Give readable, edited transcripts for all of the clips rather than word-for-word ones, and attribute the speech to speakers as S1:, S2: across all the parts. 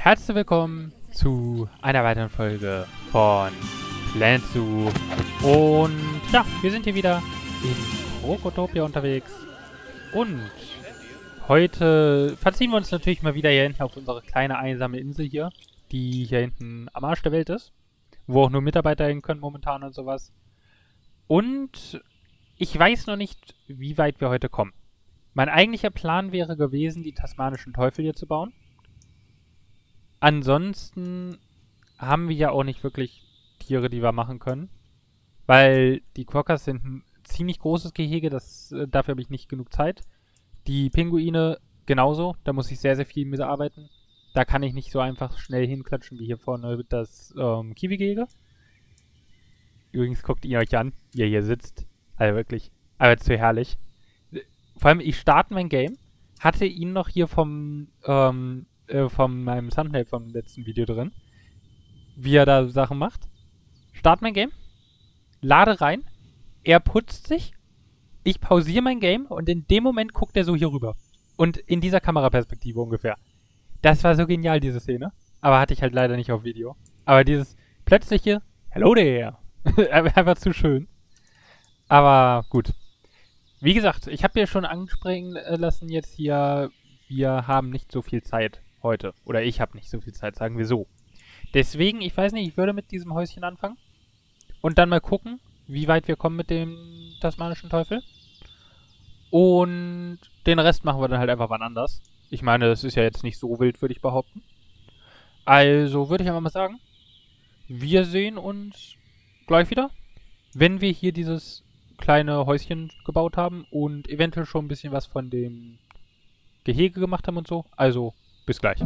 S1: Herzlich willkommen zu einer weiteren Folge von Plant Zoo. Und ja, wir sind hier wieder in Krokotopia unterwegs. Und heute verziehen wir uns natürlich mal wieder hier hinten auf unsere kleine einsame Insel hier, die hier hinten am Arsch der Welt ist, wo auch nur Mitarbeiter hin können momentan und sowas. Und ich weiß noch nicht, wie weit wir heute kommen. Mein eigentlicher Plan wäre gewesen, die tasmanischen Teufel hier zu bauen. Ansonsten haben wir ja auch nicht wirklich Tiere, die wir machen können. Weil die Quokkas sind ein ziemlich großes Gehege, dafür habe ich nicht genug Zeit. Die Pinguine genauso, da muss ich sehr, sehr viel mitarbeiten. Da kann ich nicht so einfach schnell hinklatschen wie hier vorne das Kiwi-Gehege. Übrigens guckt ihr euch an, wie ihr hier sitzt. Also wirklich, aber zu herrlich. Vor allem, ich starte mein Game, hatte ihn noch hier von meinem Thumbnail vom letzten Video drin, wie er da Sachen macht. Start mein Game, lade rein, er putzt sich, ich pausiere mein Game und in dem Moment guckt er so hier rüber. Und in dieser Kameraperspektive ungefähr. Das war so genial, diese Szene. Aber hatte ich halt leider nicht auf Video. Aber dieses plötzliche Hello there. Einfach zu schön. Aber gut. Wie gesagt, ich habe ja schon anspringen lassen jetzt hier, wir haben nicht so viel Zeit heute. Oder ich habe nicht so viel Zeit, sagen wir so. Deswegen, ich weiß nicht, ich würde mit diesem Häuschen anfangen. Und dann mal gucken, wie weit wir kommen mit dem tasmanischen Teufel. Und den Rest machen wir dann halt einfach wann anders. Ich meine, das ist ja jetzt nicht so wild, würde ich behaupten. Also würde ich einfach mal sagen, wir sehen uns gleich wieder, wenn wir hier dieses kleine Häuschen gebaut haben und eventuell schon ein bisschen was von dem Gehege gemacht haben und so. Also, bis gleich.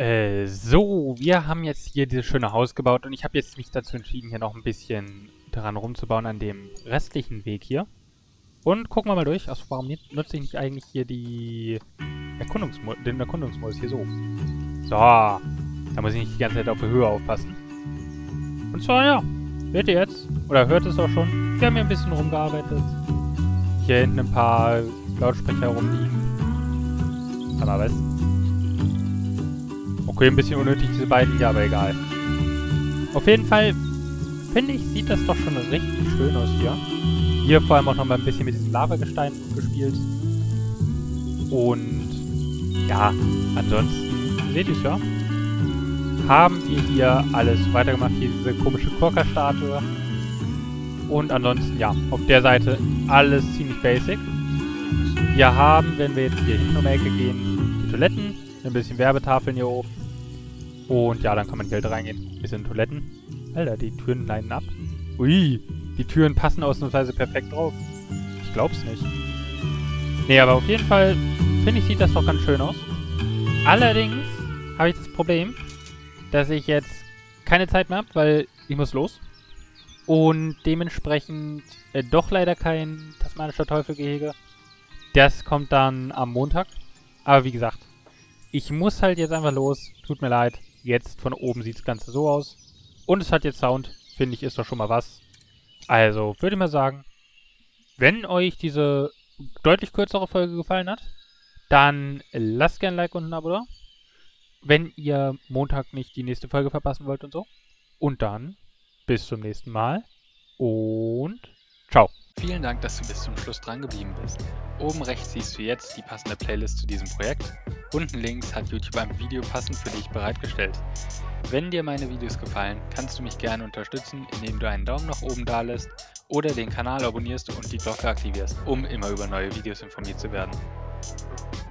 S1: So, wir haben jetzt hier dieses schöne Haus gebaut und ich habe jetzt mich dazu entschieden, hier noch ein bisschen daran rumzubauen an dem restlichen Weg hier. Und gucken wir mal durch. Achso, warum nutze ich nicht eigentlich hier den Erkundungsmodus hier so? So, da muss ich nicht die ganze Zeit auf die Höhe aufpassen. Und zwar, ja, hört ihr jetzt, oder hört es auch schon, wir haben hier ein bisschen rumgearbeitet. Hier hinten ein paar Lautsprecher rumliegen. Warte mal, was? Okay, ein bisschen unnötig diese beiden hier, aber egal. Auf jeden Fall, finde ich, sieht das doch schon richtig schön aus hier. Hier vor allem auch nochmal ein bisschen mit diesem Lavagestein gespielt. Und ja, ansonsten, seht ihr es ja, haben wir hier alles weitergemacht. Hier diese komische Korka-Statue. Und ansonsten, ja, auf der Seite alles ziemlich basic. Wir haben, wenn wir jetzt hier hinten um die Ecke gehen, die Toiletten, ein bisschen Werbetafeln hier oben. Und ja, dann kann man Geld reingehen. Ein bisschen Toiletten. Alter, die Türen leiden ab. Ui, die Türen passen ausnahmsweise perfekt drauf. Ich glaub's nicht. Nee, aber auf jeden Fall, finde ich, sieht das doch ganz schön aus. Allerdings habe ich das Problem, dass ich jetzt keine Zeit mehr habe, weil ich muss los. Und dementsprechend doch leider kein tasmanischer Teufelgehege. Das kommt dann am Montag. Aber wie gesagt, ich muss halt jetzt einfach los. Tut mir leid. Jetzt von oben sieht das Ganze so aus. Und es hat jetzt Sound. Finde ich, ist doch schon mal was. Also, würde ich mal sagen, wenn euch diese deutlich kürzere Folge gefallen hat, dann lasst gerne ein Like und ein Abo da. Wenn ihr Montag nicht die nächste Folge verpassen wollt und so. Und dann bis zum nächsten Mal und ciao.
S2: Vielen Dank, dass du bis zum Schluss dran geblieben bist. Oben rechts siehst du jetzt die passende Playlist zu diesem Projekt. Unten links hat YouTube ein Video passend für dich bereitgestellt. Wenn dir meine Videos gefallen, kannst du mich gerne unterstützen, indem du einen Daumen nach oben dalässt oder den Kanal abonnierst und die Glocke aktivierst, um immer über neue Videos informiert zu werden.